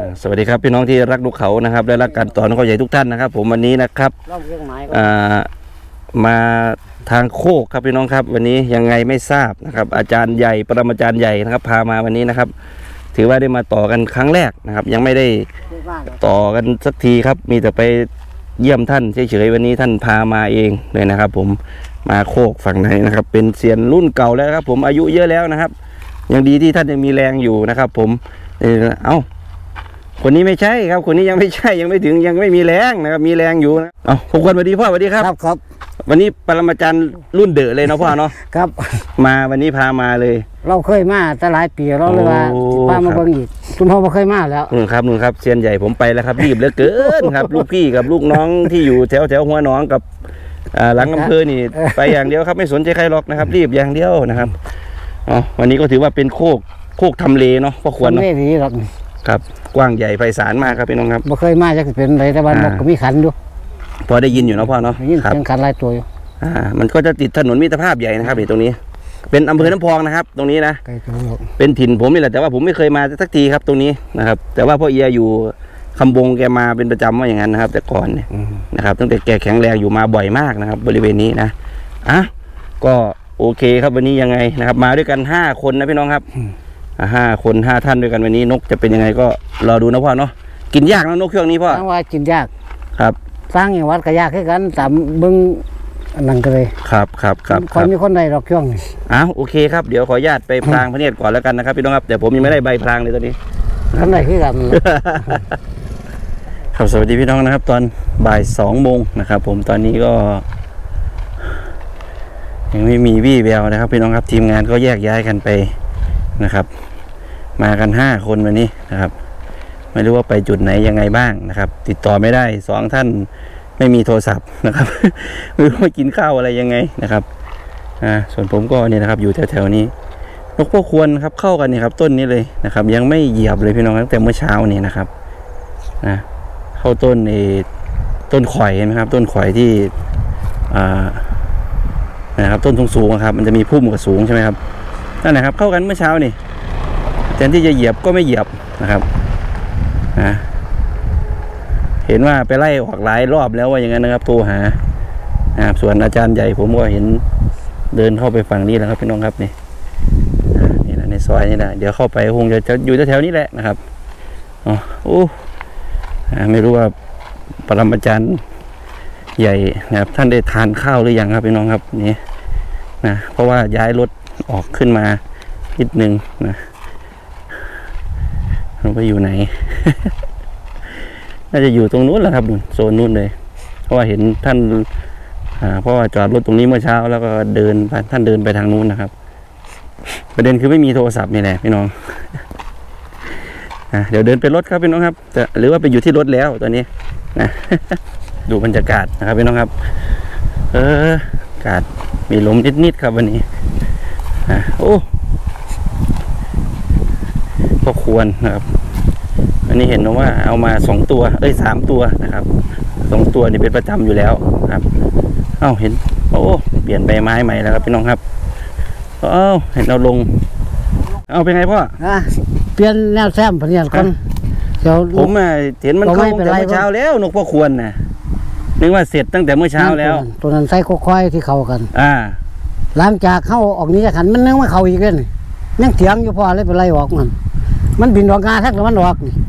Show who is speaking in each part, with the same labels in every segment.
Speaker 1: สวัสดีครับพี่น้องที่รักนกเขานะครับและรักการต่อนกเขาใหญ่ทุกท่านนะครับผมวันนี้นะครับมาทางโคกครับพี่น้องครับวันนี้ยังไงไม่ทราบนะครับอาจารย์ใหญ่ปรมาจารย์ใหญ่นะครับพามาวันนี้นะครับถือว่าได้มาต่อกันครั้งแรกนะครับยังไม่ได้ต่อกันสักทีครับมีแต่ไปเยี่ยมท่านเฉยๆวันนี้ท่านพามาเองเลยนะครับผมมาโคกฝั่งไหนนะครับเป็นเซียนรุ่นเก่าแล้วครับผมอายุเยอะแล้วนะครับยังดีที่ท่านยังมีแรงอยู่นะครับผมคนนี้ไม่ใช่ครับคนนี้ยังไม่ใช่ยังไม่ถึงยังไม่มีแรงนะครับมีแรงอยู่นะพงศ์สวัสดีพ่อสวัสดีครับ
Speaker 2: ครับ
Speaker 1: วันนี้ปรมาจารย์รุ่นเดอะเลยเนาะพ่อเนาะ
Speaker 2: ครับ
Speaker 1: มาวันนี้พามาเลย
Speaker 2: เราเคยมาแต่หลายปีเราเลยว่าพามาเบิ่งอีกคุณพ่อไม่เคยมาแล้ว
Speaker 1: นู่นครับเซียนใหญ่ผมไปแล้วครับรีบเหลือเกินครับลูกพี่กับลูกน้องที่อยู่แถวหัวหนองกับหลังอำเภอนี่ไปอย่างเดียวครับไม่สนใจใครหรอกนะครับรีบอย่างเดียวนะครับวันนี้ก็ถือว่าเป็นโคกทำเลเนาะพ่อควรเนาะ
Speaker 2: ไม่ดีหรอก
Speaker 1: ครับกว้างใหญ่ไพศาลมากครับพี่น้องครับ
Speaker 2: ไม่เคยมาจะเป็นไรแต่บ้านนกก็มีขันอยู่
Speaker 1: พอได้ยินอยู่นะพ่อเนาะ
Speaker 2: ยินเสียงขันหลายตัวอยู่
Speaker 1: มันก็จะติดถนนมิตรภาพใหญ่นะครับตรงนี้เป็นอำเภอน้ำพองนะครับตรงนี้นะเป็นถิ่นผมนี่แหละแต่ว่าผมไม่เคยมาสักทีครับตรงนี้นะครับแต่ว่าพ่อเอียอยู่คำบงแกมาเป็นประจำว่าอย่างนั้นนะครับแต่ก่อนเนี่ยนะครับตั้งแต่แกแข็งแรงอยู่มาบ่อยมากนะครับบริเวณนี้นะก็โอเคครับวันนี้ยังไงนะครับมาด้วยกัน5 คนนะพี่น้องครับ5 คน5 ท่านด้วยกันวันนี้นกจะเป็นยังไงก็รอดูนะพ่อเนาะกินยากนะนกเครื่องนี้พ่อ
Speaker 2: ว่ากินยาก
Speaker 1: ครับ
Speaker 2: สร้างอย่างวัดก็ยากขึ้นกันตามเบิ้งนั่นก็เลย
Speaker 1: ครับ
Speaker 2: คนมีคนใดหรอกเครื่องนี่
Speaker 1: โอเคครับเดี๋ยวขออนุญาตไปพรางพระเนตรก่อนแล้วกันนะครับพี่น้องครับแต่ผมยังไม่ได้ใบพรางเลยตอนนี้
Speaker 2: ทำไรขึ้นกัน
Speaker 1: ครับสวัสดีพี่น้องนะครับตอนบ่าย2 โมงนะครับผมตอนนี้ก็ยังไม่มีวี่แววนะครับพี่น้องครับทีมงานก็แยกย้ายกันไปนะครับมากัน5 คนวันนี้นะครับไม่รู้ว่าไปจุดไหนยังไงบ้างนะครับติดต่อไม่ได้2 ท่านไม่มีโทรศัพท์นะครับไม่รู้ว่ากินข้าวอะไรยังไงนะครับส่วนผมก็เนี่ยนะครับอยู่แถวๆนี้นกพวกควรครับเข้ากันนี่ครับต้นนี้เลยนะครับยังไม่เหยียบเลยพี่น้องตั้งแต่เมื่อเช้านี่นะครับเข้าต้นต้นข่อยเห็นไหมครับต้นข่อยที่นะครับต้นสูงๆครับมันจะมีพุ่มกับสูงใช่ไหมครับนั่นแหละครับเข้ากันเมื่อเช้านี่แทนที่จะเหยียบก็ไม่เหยียบนะครับเห็นว่าไปไล่ออกหลายรอบแล้วว่าอย่างนั้นนะครับโทรหาส่วนอาจารย์ใหญ่ผมก็เห็นเดินเข้าไปฝั่งนี้แล้วครับพี่น้องครับนี่นะในซอยนี่นะเดี๋ยวเข้าไปคงจะอยู่แถวนี้แหละนะครับไม่รู้ว่าปรมาจารย์ใหญ่นะครับท่านได้ทานข้าวหรือยังครับพี่น้องครับนี่นะเพราะว่าย้ายรถออกขึ้นมานิดนึงนะเราไปอยู่ไหน น่าจะอยู่ตรงนู้นแหละครับโซนนู้นเลยเพราะว่าเห็นท่านเพราะว่าจอดรถตรงนี้เมื่อเช้าแล้วก็เดินไปท่านเดินไปทางนู้นนะครับประเด็นคือไม่มีโทรศัพท์นี่แหละพี่น้องเดี๋ยวเดินไปรถครับพี่น้องครับหรือว่าไปอยู่ที่รถแล้วตอนนี้นะ ดูบรรยากาศนะครับพี่น้องครับอากาศมีลมนิดๆครับวันนี้ก็ควรนะครับอันนี้เห็นนะว่าเอามา2 ตัว3 ตัวนะครับ2 ตัวนี่เป็นประจำอยู่แล้วครับเห็นเปลี่ยนใบไม้ใหม่แล้วครับพี่น้องครับเห็นเราลงเป็นไงพ่อ
Speaker 2: เปลี่ยนแนวแซมเปลี่ยนคน
Speaker 1: ผมเห็นมันเข้าตั้งแต่เมื่อเช้าแล้วนกพ่อควรนะนึกว่าเสร็จตั้งแต่เมื่อเช้าแล้ว
Speaker 2: ตัวนั้นใส่ค่อยๆที่เขากันหลังจากเข้าออกนี้จะขันมันนึกว่าเขาอีกเลยยังเถียงอยู่พอเลยไปไล่ออกมันบินออกงาทักแล้วมันออกนี่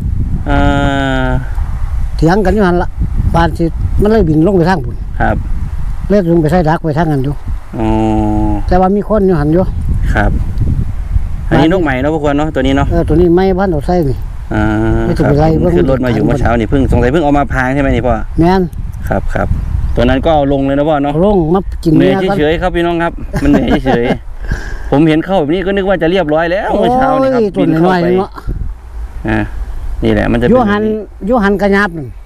Speaker 2: เถียงกันอยู่หันละปานสิมันเลยบินลงไปทางปุ่น
Speaker 1: ครับ
Speaker 2: เลือดลงไปใส่ดักไปทางกันอยู่แต่ว่ามีคนอยู่หันอยู่
Speaker 1: ครับอันนี้นกใหม่เนาะพวกคนเนาะตัวนี้เนาะ
Speaker 2: ตัวนี้ไม่บ้านเราใส่นี่
Speaker 1: ไม่ถูกไรขึ้นรถมาอยู่เมื่อเช้านี่เพิ่งสงสัยเพิ่งเอามาพางใช่ไหมนี่พ่อ
Speaker 2: แม่น
Speaker 1: ครับตัวนั้นก็เอาลงเลยนะพ่อเนาะ
Speaker 2: ลงมากิน
Speaker 1: เหนื่อยเฉยๆครับพี่น้องครับมันเหนื่อยเฉยๆผมเห็นเข้าแบบนี้ก็นึกว่าจะเรียบร้อยแล้วเมื่อเช้านี่ครับบินเข้าไปนี่แหละมันจะ
Speaker 2: ยูหันกระยับ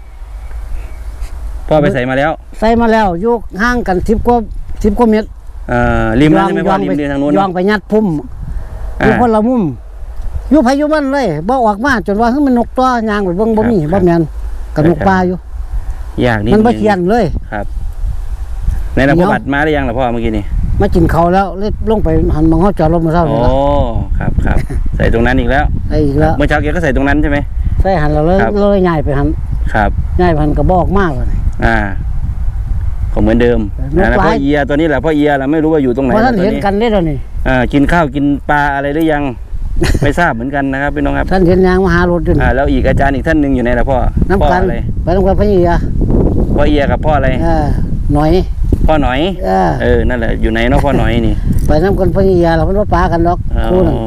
Speaker 1: พ่อไปใส่มาแล้ว
Speaker 2: ยุกห่างกัน10 กว่าเมตร
Speaker 1: ริมนั้นใช่ไหมพ่อริมทางนู้น
Speaker 2: ย่องไปยัดพุ่มอยู่คนละมุมอยู่พายุมันเลยบ่ออกมาจนว่ามันนกตัวยางไปเบิ่งบ่มีบ่แม่นกับนกปลาอยู่
Speaker 1: อย่างนี้
Speaker 2: มันบ่เทียนเลย
Speaker 1: ครับในระบบบัตรมาได้ยังล่ะพ่อเมื่อกี้นี่
Speaker 2: มากินเขาแล้วเลยลงไปหันมองเขาจอดรถมาเท่านี้
Speaker 1: ครับใส่ตรงนั้นอีกแล้วเมื่อเช้าแกก็ใส่ตรงนั้นใช่ไหม
Speaker 2: ใส่หันเราเลยย้ายไปหัน
Speaker 1: ครับ
Speaker 2: ย้ายไปหันกระบอกมากเลย
Speaker 1: ก็เหมือนเดิมนะแล้วพ่อเอียตัวนี้แหละพ่อเอียเราไม่รู้ว่าอยู่ตรงไหน
Speaker 2: เพราะท่านเห็นกันได้ตอนนี้
Speaker 1: กินข้าวกินปลาอะไรหรือยัง ไม่ทราบเหมือนกันนะครับพี่น้องครับ
Speaker 2: ท่านเห็นยางมหารถด้วย
Speaker 1: แล้วอีกอาจารย์อีกท่านหนึ่งอยู่ไหนล่ะพ่อ
Speaker 2: น้ำกัน
Speaker 1: อะไร
Speaker 2: ไปน้ำกันพะเอีย
Speaker 1: พ่อเอียกับพ่ออะไร
Speaker 2: หน่อย
Speaker 1: พ่อหน่อยนั่นแหละอยู่ไหนเนาะพ่อหน่อยนี่
Speaker 2: ไปน้ำกันพะเอียเราเพิ่นว่าปลากันดอกคู่นึง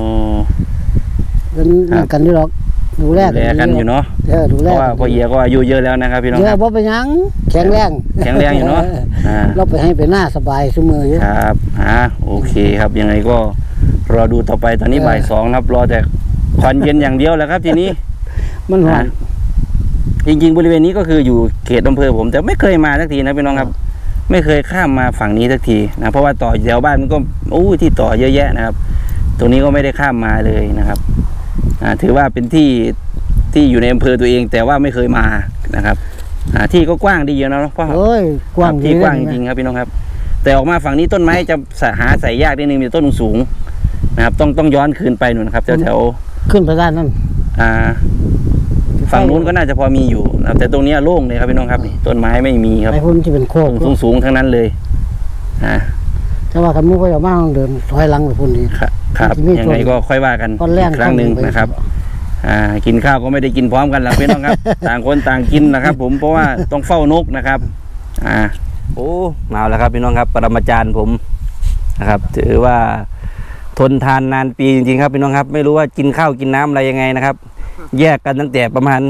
Speaker 2: กันนี่ดอกดูแล
Speaker 1: กันอยู่เนาะ
Speaker 2: ดูแล
Speaker 1: เพราะว่าพ่อเอียก็อายุเยอะแล้วนะครับพี่น้อง
Speaker 2: เยอะบ่เป็นยังแข็งแรง
Speaker 1: อยู่เนาะ
Speaker 2: เราไปให้ไปหน้าสบายซุมืออยู่
Speaker 1: ครับโอเคครับยังไงก็รอดูต่อไปตอนนี้บ่าย2ครับรอแต่ควันเย็นอย่างเดียวแหละครับทีนี้
Speaker 2: มันร้อน
Speaker 1: จริงๆบริเวณนี้ก็คืออยู่เขตอำเภอผมแต่ไม่เคยมาสักทีนะพี่น้องครับไม่เคยข้ามมาฝั่งนี้สักทีนะเพราะว่าต่อแถวบ้านมันก็ที่ต่อเยอะแยะนะครับตรงนี้ก็ไม่ได้ข้ามมาเลยนะครับถือว่าเป็นที่อยู่ในอำเภอตัวเองแต่ว่าไม่เคยมานะครับที่ก็กว้างดีเยอะนะพ่อก
Speaker 2: ว้าง
Speaker 1: ที่กว้างจริงๆครับพี่น้องครับแต่ออกมาฝั่งนี้ต้นไม้จะหาใส่ยากนิดนึงมีต้นสูงนะครับต้องย้อนคืนไปนู่นครับแถว
Speaker 2: ขึ้นไปด้านนั้น
Speaker 1: ฝั่งนู้นก็น่าจะพอมีอยู่นะแต่ตรงนี้โล่งเลยครับพี่น้องครับต้นไม้ไม่มีครับ
Speaker 2: ไอ้พุ่นที่เป็นโค้ง
Speaker 1: สูงทั้งนั้นเลย
Speaker 2: แต่ว่าคำนู้นก็จะมาเดินถอยหลังไปพุ่นนี้
Speaker 1: ครับยังไงก็ค่อยว่ากันอีกครั้งหนึ่งนะครับกินข้าวก็ไม่ได้กินพร้อมกันหรอกพี่น้องครับ ต่างคนต่างกินนะครับผมเพราะว่าต้องเฝ้านกนะครับมาแล้วครับพี่น้องครับปรมาจารย์ผมนะครับถือว่าทนทานนานปีจริงๆครับพี่น้องครับไม่รู้ว่ากินข้าวกินน้ำอะไรยังไงนะครับแยกกันตั้งแต่ประมาณ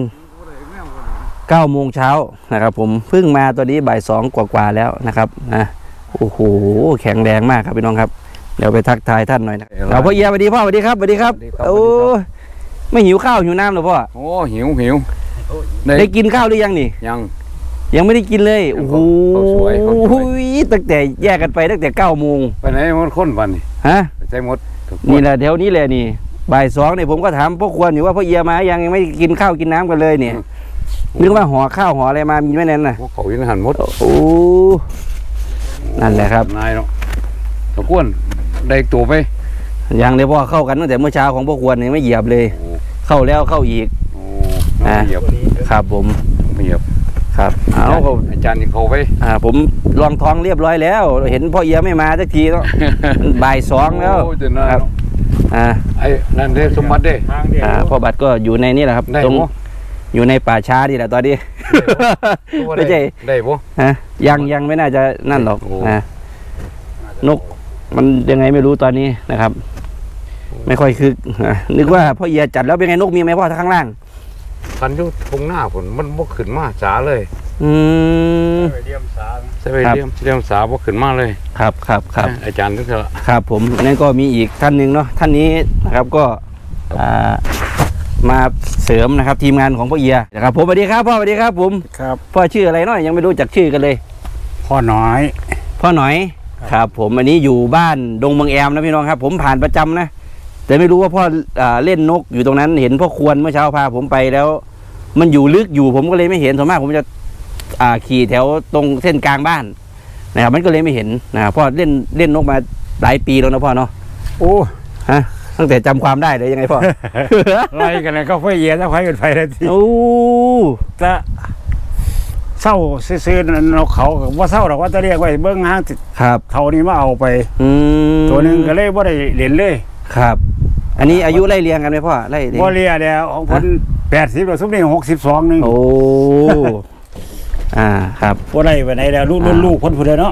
Speaker 1: 9 โมงเช้านะครับผมเพิ่งมาตัวนี้บ่าย2กว่าแล้วนะครับโอ้โหแข็งแรงมากครับพี่น้องครับเดี๋ยวไปทักทายท่านหน่อยนะพ่อเอียสวัสดีพ่อสวัสดีครับสวัสดีครับโอ้ไม่หิวข้าวหิวน้ำหรอพ่อ
Speaker 3: โอ้หิว
Speaker 1: ได้กินข้าวหรือยังนี่ยังไม่ได้กินเลยโอ้โหตั้งแต่แยกกันไปตั้งแต่9 โมง
Speaker 3: ไปไหนหมดคนวันนี่ใช่หมด
Speaker 1: นี่แหละแถวนี้แหละนี่บ่าย2เนี่ยผมก็ถามพ่อควรอยู่ว่าพ่อเอียมายังไม่กินข้าวกินน้ำกันเลยเนี่ยนึกว่าห่อข้าวห่ออะไรมามีไหมนั่นน่ะ
Speaker 3: เขายิงหันหมด
Speaker 1: โอ้นั่นแหละครับ
Speaker 3: นายเนาะตะกวนได้ตัวไป
Speaker 1: ยังเลยพ่อเข้ากันตั้งแต่เมื่อเช้าของพ่อควรเนี่ยไม่เหยียบเลยเข้าแล้วเข้าอีก
Speaker 3: เหยียบ
Speaker 1: ครับผม
Speaker 3: เหยียบ
Speaker 1: ครับ
Speaker 3: อาจารย์ยังเข้าไป
Speaker 1: ผมลองท้องเรียบร้อยแล้วเห็นพ่อเอียไม่มาสักทีแล้วบ่าย2แล้วครับ
Speaker 3: ไอ้นั่นเด้สมบัติเด้
Speaker 1: พ่อบัตรก็อยู่ในนี่แหละครับตรงอยู่ในป่าช้านี่แหละตอนนี้ไม่ใช่
Speaker 3: ได้ปะ
Speaker 1: ยังไม่น่าจะนั่นหรอกนกมันยังไงไม่รู้ตอนนี้นะครับไม่ค่อยคึกนึกว่าพ่อเอียจัดแล้วเป็นไงนกมีไหมพ่อข้างล่าง
Speaker 3: คันยุ่งตรงหน้าผลมันบกขึ้นมาจ๋าเลยใช่ไปเดียมสาบกขึ้นมาเลย
Speaker 1: ครับ
Speaker 3: อาจารย์ทุกท่าน
Speaker 1: ครับผมนั่นก็มีอีกท่านหนึ่งเนาะท่านนี้นะครับก็มาเสริมนะครับทีมงานของพ่อเอียนะครับผมสวัสดีครับพ่อสวัสดีครับผม
Speaker 3: ครับ
Speaker 1: พ่อชื่ออะไรเนาะยังไม่รู้จักชื่อกันเลย
Speaker 3: พ่อหน่อย
Speaker 1: ครับผมอันนี้อยู่บ้านดงบางแอมนะพี่น้องครับผมผ่านประจำนะแต่ไม่รู้ว่าพ่อเล่นนกอยู่ตรงนั้นเห็นพ่อควรเมื่อเช้าพาผมไปแล้วมันอยู่ลึกอยู่ผมก็เลยไม่เห็นส่วนมากผมจะขี่แถวตรงเส้นกลางบ้านนะครับมันก็เลยไม่เห็นนะพ่อเล่นนกมาหลายปีแล้วนะพ่อเนาะ
Speaker 3: โอ้
Speaker 1: ตั้งแต่จำความได้เลยยังไงพ่อ
Speaker 3: อะไรกันเลยก็ไฟเย็นแล้วไฟกันไฟเลยทีจะเศร้าซื้อนกเขาว่าเศร้าหรอกว่าจะเรียกไว้เบื้องห้าง
Speaker 1: ครับ
Speaker 3: เท่านี้มาเอาไปตัวนึงก็เลยว่าได้เหรียญเลย
Speaker 1: ครับอันนี้อายุไล่เรียงกันไหมพ่อไล่
Speaker 3: ว่าเรียเดียวของคน80แล้วซุปนี่62นึง
Speaker 1: โอ้ครับ
Speaker 3: ว่าได้ไปไหนแล้วลูกคนผู้เดียวเนาะ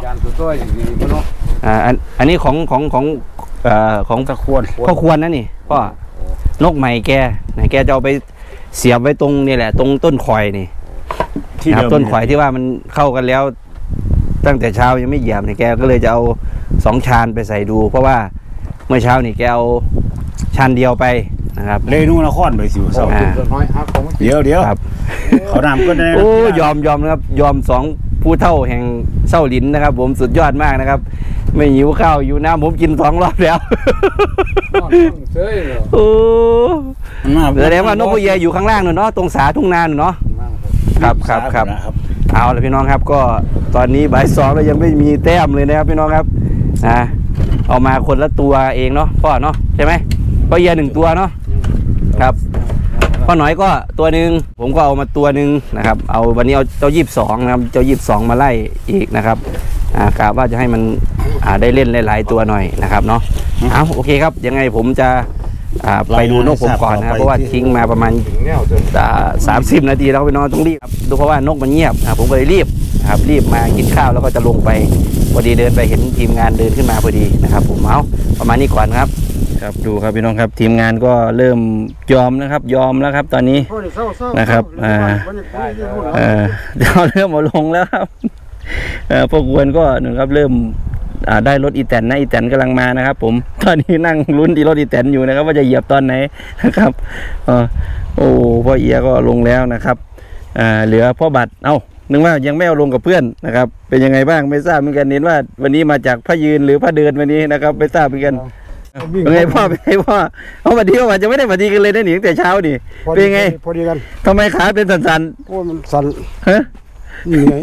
Speaker 1: อันนี้ของ
Speaker 3: ตะควร
Speaker 1: พ่อควรนะนี่พ่อนกใหม่แกจะเอาไปเสียบไว้ตรงนี่แหละตรงต้นข่อยนี่ต้นข่อยที่ว่ามันเข้ากันแล้วตั้งแต่เช้ายังไม่เหยียบเนี่ยแกก็เลยจะเอา2 ชานไปใส่ดูเพราะว่าเมื่อเช้านี่แกเอาชานเดียวไปนะครับ
Speaker 3: เลยนู่นนครไปสิเดี๋ยว
Speaker 1: ครับ
Speaker 3: เขานำก็ได้
Speaker 1: ยอมนะครับยอม2 ผู้เฒ่าแห่งเศร้าลิ้นนะครับผมสุดยอดมากนะครับไม่หิวข้าวอยู่น้ำผมกิน2 รอบแล้วโอ้แสดงว่านกพญาอยู่ข้างล่างเนาะตรงสาทุ่งนาเนาะครับเอาละพี่น้องครับก็ตอนนี้บ่าย2แล้วยังไม่มีแต้มเลยนะครับพี่น้องครับเอามาคนละตัวเองเนาะพ่อเนาะใช่ไหมพ่อเอีย1 ตัวเนาะครับพ่อหน่อยก็ตัวหนึ่งผมก็เอามาตัวหนึ่งนะครับเอาวันนี้เอาเจ้า22นะครับเจ้า22มาไล่อีกนะครับกะว่าจะให้มันได้เล่นหลายๆตัวหน่อยนะครับเนาะเอาโอเคครับยังไงผมจะไปดูนกผมก่อนนะครับเพราะว่าทิ้งมาประมาณ30 นาทีแล้วไปนอนต้องรีบดูเพราะว่านกมันเงียบผมก็เลยรีบนะครับรีบมากินข้าวแล้วก็จะลงไปพอดีเดินไปเห็นทีมงานเดินขึ้นมาพอดีนะครับผมเอาประมาณนี้ก่อนครับดูครับพี่น้องครับทีมงานก็เริ่มยอมนะครับยอมแล้วครับตอนนี้นะครับเดี๋ยวเริ่มมาลงแล้วครับพวกวนก็หนึ่งครับเริ่มได้รถอีแตนนะอีแตนกำลังมานะครับผมตอนนี้นั่งลุ้นที่รถอีแตนอยู่นะครับว่าจะเหยียบตอนไหนนะครับโอ้พ่อเอียก็ลงแล้วนะครับเหลือพ่อบัตรนึกว่ายังไม่เอาลงกับเพื่อนนะครับเป็นยังไงบ้างไม่ทราบเหมือนกันเห็นว่าวันนี้มาจากพระยืนหรือพระเดินวันนี้นะครับไม่ทราบเหมือนกันเป็นไงพ่อเป็นไงพ่อวันนี้ว่าจะไม่ได้วันดีกันเลยนะหนิตั้งแต่เช้านี่เป็นไง
Speaker 2: พอดีกัน
Speaker 1: ทำไมขาเป็นสันๆ
Speaker 2: โอ้มันสั่น
Speaker 1: ฮะ
Speaker 2: นี่ไง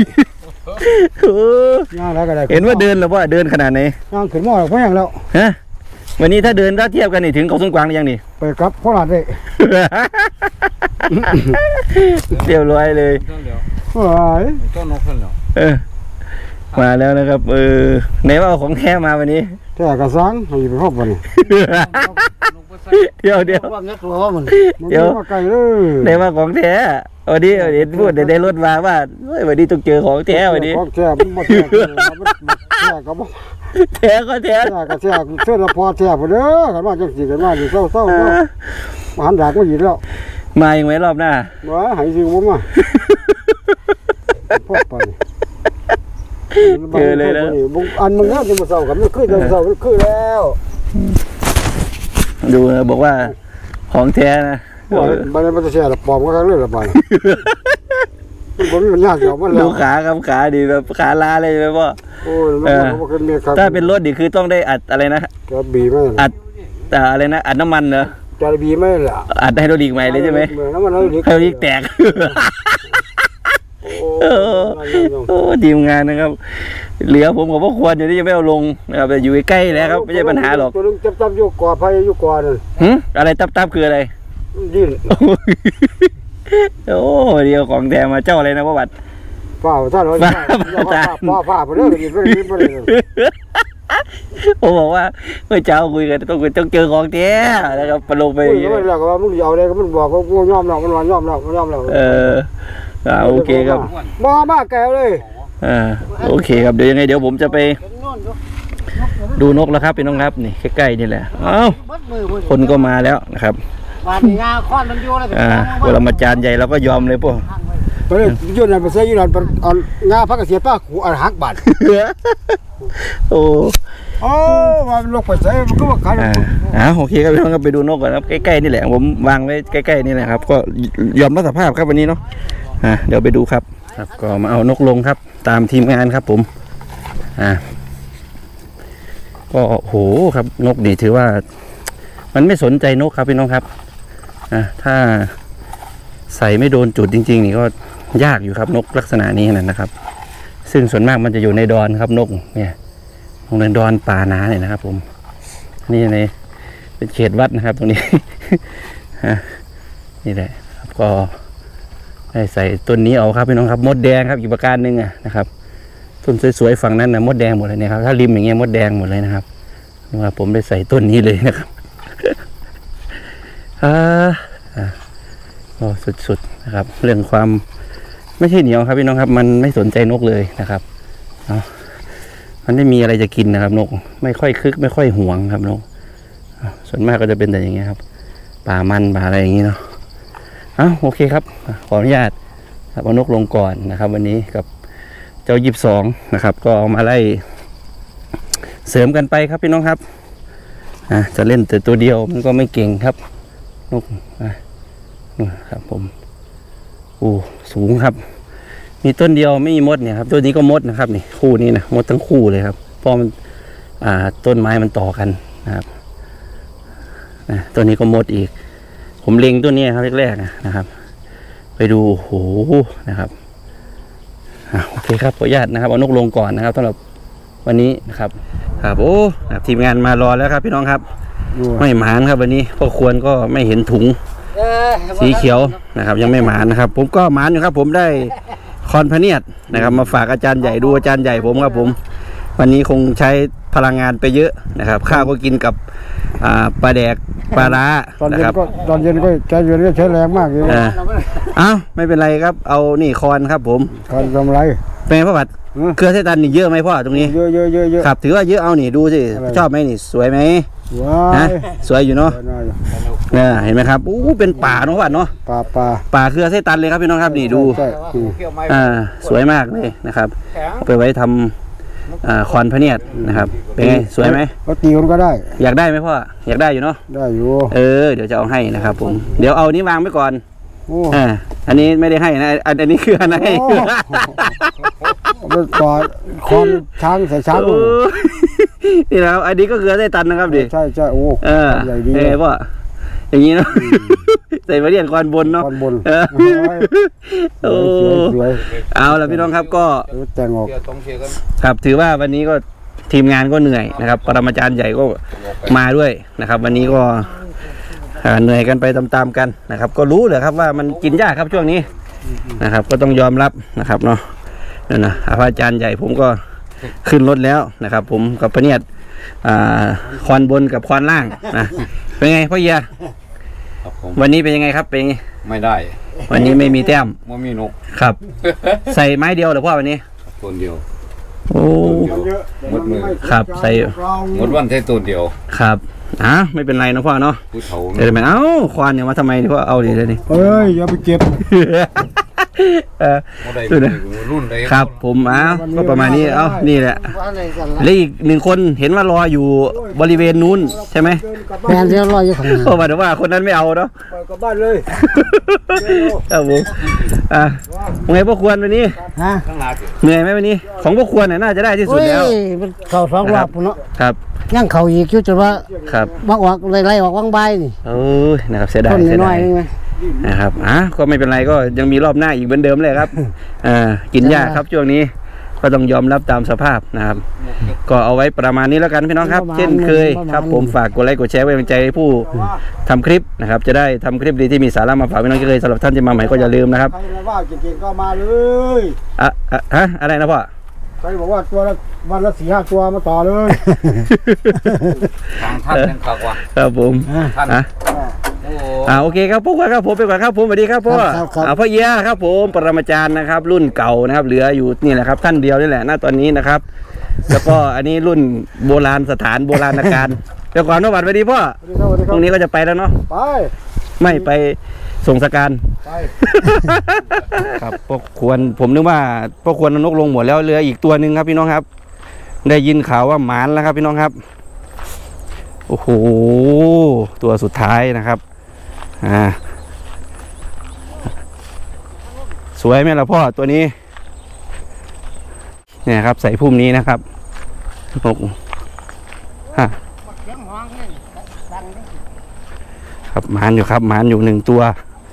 Speaker 2: ย่างแล้วก็ได้
Speaker 1: เห็นว่าเดินหรือว่าเดินขนาดไหน
Speaker 2: ย่างขึ้นหม้อเพราะอย่างแล้ว
Speaker 1: ฮะวันนี้ถ้าเดินถ้าเทียบกันนี่ถึงเขาสงกวางหรือยังนี่
Speaker 2: ไปครับโคราชเลย
Speaker 1: เรียบร้อยเลยมาแล้วนะครับไหนว่าเอาของแท้มาวันนี้
Speaker 2: แท้กระสังอยู่ไปครอบวันนี้
Speaker 1: เดี๋ยวไหนว่าของแท้วันนี้พูดได้รถมาว่าวันนี้ต้องเจอของแท้วันนี้
Speaker 2: ของแท้มันแท้ก็บอก
Speaker 1: แท้ก็แท้
Speaker 2: ก็แท้เสื้อละพอแท้ไปเด้อกันว่าจังสีกันว่าอยู่เศร้าหันดากก็หยิบแล้ว
Speaker 1: มาอีกไหมรอบหน้า
Speaker 2: ว่าหายซิวผมอ่ะพบไป
Speaker 1: เจอเลยนะ
Speaker 2: อันมึงเนี่ยจะมาเศร้ากับมันขึ้นเศร้าขึ้นแล้ว
Speaker 1: ดูนะบอกว่าของแท้นะ
Speaker 2: บ้านมันจะแช่ปลอมก็ครั้งเรื่องละไปมันยากเดี๋ยวมัน
Speaker 1: ดูขาครับขาดีแบบขาลาเลยไหมพ่อถ้าเป็นรถดีคือต้องได้อัดอะไรนะ
Speaker 2: จะบีไหม
Speaker 1: อัดอะไรนะอัดน้ำมันเหรอ
Speaker 2: จะบีไหมล่ะ
Speaker 1: อัดไฮโดรลิกใหม่เลยใช่ไหม
Speaker 2: น้ำมันไฮโดร
Speaker 1: ลิกแตกโอ้ทีมงานนะครับเหลือผมกับพ่อควรอยู่ที่จะไม่เอาลงนะครับแต่อยู่ใกล้แล้วครับไม่ใช่ปัญหาหรอก
Speaker 2: ตัวนึงจับอยู่ก่อไฟอยู่ก่อนั่น
Speaker 1: อะไรตับคืออะไร
Speaker 2: ดิ้น
Speaker 1: โอ้เดียวของแถมมาเจ้าอะไรนะพ่อบัตร
Speaker 2: ฝ้าท่านเราฝ้าไปเรื่อยๆไปเรื่อย
Speaker 1: ๆผมบอกว่าเมื่อเช้าคุยกันต้องเจอของแท้นะครับปลงไป
Speaker 2: แล้วก็ว่ามึงเอาอะไรก็มันบอกว่ากูยอมเรามันยอมเรา
Speaker 1: โอเคครับ
Speaker 2: บ้าแกเลย
Speaker 1: โอเคครับเดี๋ยวยังไงเดี๋ยวผมจะไปดูนกแล้วครับพี่น้องครับนี่ใกล้ๆนี่แหละคนก็มาแล้วนะครับเวลามาจานใหญ่เราก็ยอมเลยพวก
Speaker 2: ยืนนั่นไปใส่ยืนนั่นไปเอางาพักเกษตรป้าขู่หักบาท
Speaker 1: โอ้
Speaker 2: มาลงไปใส่มันก็ว่าขาย
Speaker 1: โอเคครับพี่น้องครับไปดูนกก่อนครับใกล้ๆนี่แหละผมวางไว้ใกล้ๆนี่แหละครับก็ยอมรับสภาพครับวันนี้เนาะเดี๋ยวไปดูครับก็มาเอานกลงครับตามทีมงานครับผมก็โหครับนกนี่ถือว่ามันไม่สนใจนกครับพี่น้องครับถ้าใส่ไม่โดนจุดจริงๆนี่ก็ยากอยู่ครับนกลักษณะนี้นะครับซึ่งส่วนมากมันจะอยู่ในดอนครับนกเนี่ยตรงในดอนป่านาเนี่ยนะครับผมนี่ในเป็นเขตวัดนะครับตรงนี้นี่แหละครับก็ใส่ต้นนี้เอาครับพี่น้องครับมดแดงครับอีกประการหนึ่งนะครับต้นสวยๆฝั่งนั้นนะมดแดงหมดเลยเนี่ยครับถ้าริมอย่างเงี้ยมดแดงหมดเลยนะครับนี่ว่าผมได้ใส่ต้นนี้เลยนะครับก็สุดๆนะครับเรื่องความไม่ใช่เหนียวครับพี่น้องครับมันไม่สนใจนกเลยนะครับมันไม่มีอะไรจะกินนะครับนกไม่ค่อยคึกไม่ค่อยห่วงครับนกส่วนมากก็จะเป็นแต่อย่างเงี้ยครับป่ามันป่าอะไรอย่างงี้เนาะโอเคครับขออนุญาตเอานกลงก่อนนะครับวันนี้กับเจ้า22นะครับก็เอามาไล่เสริมกันไปครับพี่น้องครับจะเล่นแต่ตัวเดียวมันก็ไม่เก่งครับนกครับผมสูงครับมีต้นเดียวไม่มีมดเนี่ยครับตัวนี้ก็มดนะครับนี่คู่นี้นะมดทั้งคู่เลยครับเพราะมันต้นไม้มันต่อกันนะครับตัวนี้ก็มดอีกผมเล็งตัวนี้ครับแรกๆนะครับไปดูโหนะครับโอเคครับขออนุญาตนะครับเอานกลงก่อนนะครับสำหรับวันนี้นะครับทีมงานมารอแล้วครับพี่น้องครับไม่หมานครับวันนี้พ่อควรก็ไม่เห็นถุงสีเขียวนะครับ ยังไม่หมานนะครับ ผมก็หมานอยู่ครับ ผมได้คอนพะเนียดนะครับ มาฝากอาจารย์ใหญ่ดูอาจารย์ใหญ่ผมครับผม วันนี้คงใช้พลังงานไปเยอะนะครับ ข้าวก็กินกับปลาแดกปลาร้า
Speaker 3: ตอน
Speaker 1: นะ
Speaker 3: เย็
Speaker 1: คน รับ
Speaker 3: ก็ตอนเย็นก็ใจเย็นก็ใช้แรงมากเลย
Speaker 1: อ้าวไม่เป็นไรครับ เอานี่คอนครับ ผม
Speaker 3: การทำไร
Speaker 1: เป็นไงพ่อบัดเครือเทตันนี่เยอะไหมพ่อตรงนี้
Speaker 3: เยอะ
Speaker 1: ครับถือว่าเยอะเอานี่ดูสิชอบไหมนี่สวยไหม
Speaker 3: ว้า
Speaker 1: นะ
Speaker 3: ย
Speaker 1: สวยอยู่เนาะเนี่ยเห็นไหมครับอู้เป็นป่าเนาะพ่อบัดเนาะ
Speaker 3: ปลา
Speaker 1: ป่าเครือเทตันเลยครับพี่น้องครับนี่ดู
Speaker 3: ใช่
Speaker 1: สวยมากเลยนะครับเอาไปไว้ทำคอนพะเนียดนะครับเป็นไงสวยไหม
Speaker 3: ก็ตีคนก็ได้
Speaker 1: อยากได้ไหมพ่ออยากได้อยู่เนาะ
Speaker 3: ได้อยู่
Speaker 1: เดี๋ยวจะเอาให้นะครับผมเดี๋ยวเอานี้วางไว้ก่อน
Speaker 3: โอ้
Speaker 1: อันนี้ไม่ได้ให้นะอันนี้คืออะไร
Speaker 3: เป็นต่อคอนช้างใส่ช้าง
Speaker 1: โอ้นี่นะครับอันนี้ก็คือได้ตันนะครับดิ
Speaker 3: ใช่โอ้ใหญ่ดี
Speaker 1: พ่ออย่างนี้เนาะใส่มาเรียนคอนบนเนาะ
Speaker 3: คอนบน
Speaker 1: โอ้เอาละพี่น้องครับก็
Speaker 3: แต่งออก
Speaker 1: ครับถือว่าวันนี้ก็ทีมงานก็เหนื่อยนะครับปรมาจารย์ใหญ่ก็มาด้วยนะครับ วันนี้ก็เหนื่อยกันไปตามๆกันนะครับ ก็รู้เลยครับว่ามันกินยากครับช่วงนี้นะครับ ก็ต้องยอมรับนะครับเนาะนั่นนะพระอาจารย์ใหญ่ผมก็ขึ้นรถแล้วนะครับ ผมกับพระเนียดคอนบนกับคอนล่างนะเป็นไงพ่อเยียวันนี้เป็นยังไงครับเป็น
Speaker 4: ไม่ได้
Speaker 1: วันนี้ไม่มีแต้ม
Speaker 4: ไม่มีนก
Speaker 1: ครับ ใส่ไม้เดียวเหรอพ่อวันนี้
Speaker 4: ตัวเดียว
Speaker 1: โอ้
Speaker 4: หมดมือ
Speaker 1: ครับใส่
Speaker 4: หมดวันแค่ตัวเดียว
Speaker 1: ครับไม่เป็นไรนะพ่อเนาะ
Speaker 4: ผู้เฒ่า
Speaker 1: เดี๋ยวไปควานเนี่ยมาทำไมที่พ่อเอาดิเลยนี่
Speaker 3: เอ้ยอย่าไปเก็บ
Speaker 4: รุ่นใด
Speaker 1: ครับผมก็ประมาณนี้นี่แหละและอีกหนึ่งคนเห็นว่ารออยู่บริเวณนู้นใช่ไหม
Speaker 2: แม่เรียบร้อยอยู่ข้างหน้า
Speaker 1: เพราะว่าคนนั้นไม่เอาเนาะ
Speaker 3: ไปกลับบ้านเลย
Speaker 1: ครับผมไงพ่อควรวันนี้
Speaker 2: ฮะ
Speaker 4: ข้างหน้าสิ
Speaker 1: เหนื่อยไหมวันนี้ ของพ่อควรเนี่ยน่าจะได้ที่สุดแล้ว
Speaker 2: มันเข่าสองรอบเนาะ
Speaker 1: ครับ
Speaker 2: ยังเข่าอีกจุดจนว่า
Speaker 1: ครับ
Speaker 2: บางออกไล่ออกบางใบนี่
Speaker 1: นะครับเสียดาย
Speaker 2: ต้น
Speaker 1: เสีย
Speaker 2: น้อ
Speaker 1: ดาย ย
Speaker 2: ๆนี่ไหม
Speaker 1: นะครับก็ไม่เป็นไรก็ยังมีรอบหน้าอีกเหมือนเดิมเลยครับกินยากครับช่วงนี้ก็ต้องยอมรับตามสภาพนะครับ ก็เอาไว้ประมาณนี้แล้วกันพี่น้องครับ เช่นเคยครับผมฝากกดไลค์กดแชร์ไว้เป็นกำลังใจให้ผู้ทำคลิปนะครับ จะได้ทำคลิปดีที่มีสาระมาฝากพี่น้องเคยสำหรับท่านที่มาใหม่ก็อย่าลืมนะครับ
Speaker 3: ใครว่าเก่งๆก็มาเลย
Speaker 1: อะไรนะพ่อ
Speaker 3: ใครบอกว่าตัวละวันละ4-5 ตัวมาต่อเลย
Speaker 4: ทางท่านยังขักว่า
Speaker 1: ครับผม
Speaker 4: ท่าน
Speaker 1: โอเคครับพวกครับผมไปก่อนครับผมสวัสดีครับพ่อพ่อเยียครับผมปรมาจารย์นะครับ รุ่นเก่านะครับเหลืออยู่นี่แหละครับท่านเดียวนี่แหละณตอนนี้นะครับ แล้วก็อันนี้รุ่นโบราณสถานโบราณการเดี๋ยวก่อนนะวัดสวัสดีพ่อพรุ่งนี้ก็จะไปแล้วเนาะ
Speaker 3: ไป
Speaker 1: ไม่ไปส่งสการ
Speaker 3: ไป
Speaker 1: ครับพวกควรผมนึกว่าพวกควรนกลงหมดแล้วเหลืออีกตัวหนึ่งครับพี่น้องครับ ได้ยินข่าวว่าหมานแล้วครับพี่น้องครับโอ้โหตัวสุดท้ายนะครับสวยไหมล่ะพ่อตัวนี้เนี่ยครับใส่พุ่มนี้นะครับนกครับหมานอยู่ครับหมานอยู่1 ตัว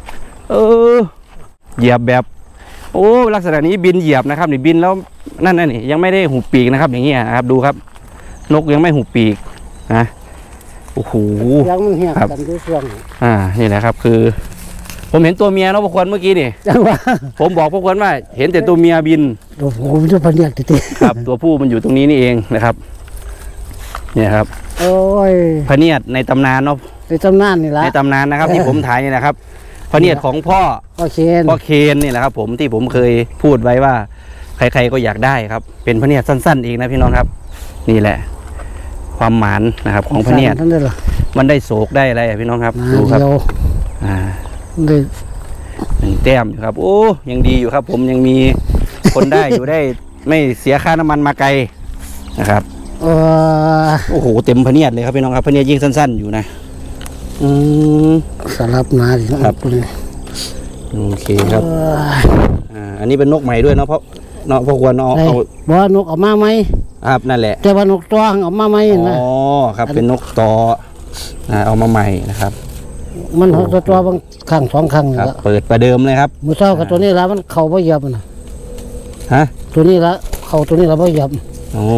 Speaker 1: เหยียบแบบโอ้ลักษณะนี้บินเหยียบนะครับนี่บินแล้วนั่นนี่ยังไม่ได้หุบปีกนะครับอย่างเงี้ยนะครับดูครับนกยังไม่หุบปีกนะโอ้โห
Speaker 2: ยังมันเหี่ยกันด้วยช่วง
Speaker 1: นี่แหละครับคือผมเห็นตัวเมียเนาะพวกคนเมื่อกี้นี่
Speaker 2: จังว่า
Speaker 1: ผมบอกพวกคนว่าเห็นแต่ตัวเมียบิน
Speaker 2: โอ้โหมันจะพันเนียกติ
Speaker 1: ครับ ตัวผู้มันอยู่ตรงนี้นี่เองนะครับเนี่ยครับ
Speaker 2: โอ้ย
Speaker 1: พะเนียดในตำนานเนาะ
Speaker 2: ในตำนานนี่ละ
Speaker 1: ในตำนานนะครับ ที่ผมถ่ายนี่นะครับพะเนียดของพ่อ
Speaker 2: พ่อเคน
Speaker 1: พ่อเคนนี่แหละครับ ผมที่ผมเคยพูดไว้ว่า ใครๆก็อยากได้ครับ เป็นพะเนียดสั้นๆเองนะพี่น้องครับ นี่แหละ ความหมานนะครับ ของพะเนียด
Speaker 2: นั่นเลยเหรอ
Speaker 1: มันได้โศกได้อะไรพี่น้องครับ
Speaker 2: มา
Speaker 1: ดูครับ
Speaker 2: เดียวได้
Speaker 1: 1 แต้มอยู่ครับโอ้ยังดีอยู่ครับ ผมยังมีคนได้อยู่ได้ ไม่เสียค่าน้ำมันมาไกลนะครับ โอ้โหเต็มพะเนียดเลยครับพี่น้องครับพะเนียดยิ่งสั้นๆอยู่นะ
Speaker 2: สลับนาดิครับ
Speaker 1: โอเคครับอันนี้เป็นนกใหม่ด้วยเนาะเพราะควรเอา
Speaker 2: บ่นกออกมาไหม
Speaker 1: ครับนั่นแหละ
Speaker 2: แต่ว่านกตัวออกมาไหมนะ
Speaker 1: ครับเป็นนกตอเอามาใหม่นะครับ
Speaker 2: มันตัวบางครั้ง2 ครั้ง
Speaker 1: ครับเปิดประเดิมเลยครับ
Speaker 2: มือเช้ากับตัวนี้แล้วมันเข่าบ่เหยียบนะตัวนี้ละเข่าตัวนี้ละบ่เหยียบ
Speaker 1: โอ้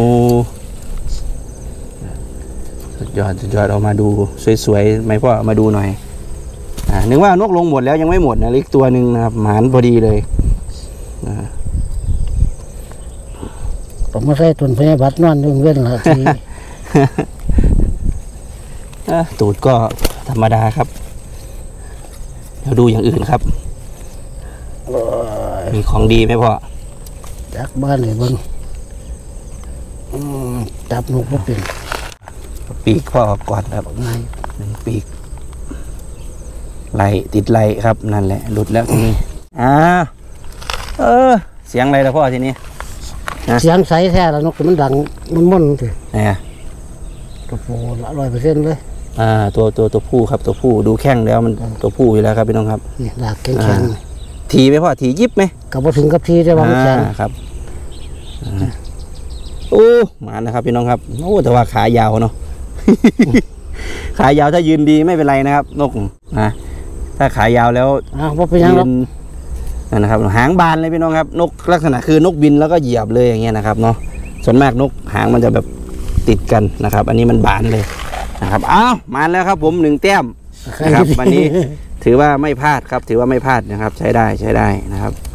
Speaker 1: สุดยอดเอามาดูสวยๆไหมพ่อมาดูหน่อยนึกว่านกลงหมดแล้วยังไม่หมดนะอีกตัวหนึ่งนะครับหมานพอดีเลย
Speaker 2: ผมมาใส่ตุนพญาบัตรนอนดึงเว้นละที
Speaker 1: ตูดก็ธรรมดาครับเดี๋ยวดูอย่างอื่นครับมีของดีไหมพ่อ
Speaker 2: จากบ้านเลยเบิ่งจับนกบ่เป็น
Speaker 1: ปีกพ่อก่อนครับ
Speaker 2: ไง
Speaker 1: หนึ่งปีกไหลติดไหลครับนั่นแหละหลุดแล้วทีนี้เสียงอะไรล่ะพ่อทีนี้
Speaker 2: เสียงใสแท้แล้วนกมันดังมันม่นสิ
Speaker 1: เนี่ย
Speaker 2: ตัวโฟละ100%เลย
Speaker 1: ตัวผู้ครับตัวผู้ดูแข้งแล้วมันตัวผู้อยู่แล้วครับพี่น้องครับ
Speaker 2: นี่ดากแข็ง
Speaker 1: ทีไหมพ่อทียิบไหม
Speaker 2: ๆกับบ่ถึงกับทีแต่ว่ามันแข็ง
Speaker 1: ครับโอ้มานะครับพี่น้องครับโอ้แต่ว่าขายาวเนาะ ขายาวถ้ายืนดีไม่เป็นไรนะครับนกนะถ้าขายาวแล้ว
Speaker 2: บ่เป็นหยังหรอก
Speaker 1: นั่นนะครับหางบานเลยพี่น้องครับนกลักษณะคือนกบินแล้วก็เหยียบเลยอย่างเงี้ยนะครับเนาะส่วนมากนกหางมันจะแบบติดกันนะครับ อันนี้มันบานเลยนะครับอ้าวมาแล้วครับผม1 แต้มนะครับวันนี้ถือว่าไม่พลาดครับถือว่าไม่พลาดนะครับใช้ได้นะครับ